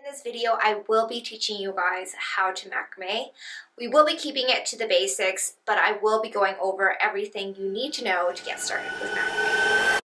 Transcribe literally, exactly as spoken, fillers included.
In this video, I will be teaching you guys how to macrame. We will be keeping it to the basics, but I will be going over everything you need to know to get started with macrame.